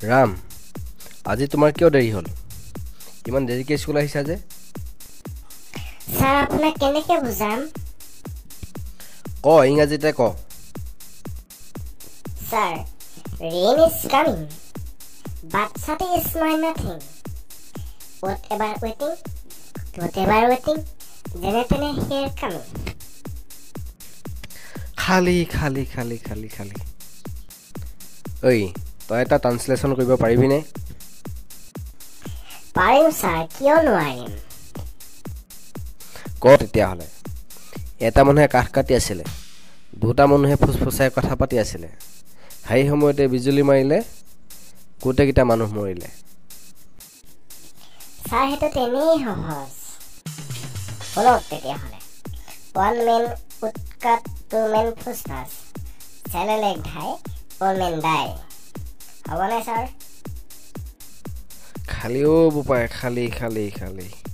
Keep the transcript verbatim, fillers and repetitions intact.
ৰাম আজি তোমাৰ কিয় দেৰি হ'ল ইমান দেৰিকে স্কুল আহিছা যে স্যার আপনাকে কেনেকে বুঝাম ক ইংৰাজীতে ক sir rain is coming but Sati is my nothing whatever waiting whatever waiting jene tene here coming খালি খালি খালি খালি খালি ঐ তই এটা ট্ৰান্সলেচন কৰিব পাৰিবি নে পাৰিম স্যার কিয় নোৱাৰিম ক তেতিয়া হলে এটা মানুহে কাঠ কাটি আছিল দুটা মানুহে ফুসফুসাই কথা পাতি আছিল হাই সময়তে বিজুলী মাৰিলে গোটেইটা মানুহ মৰিলে স্যার হেতু তেনেই সহজ শুনক তেতিয়া হলে one man would cut two men ফুসফাস ছেলে লেগ ঢাই one man die হ'ব নে স্যার খালি ও বুপায় খালি খালি খালি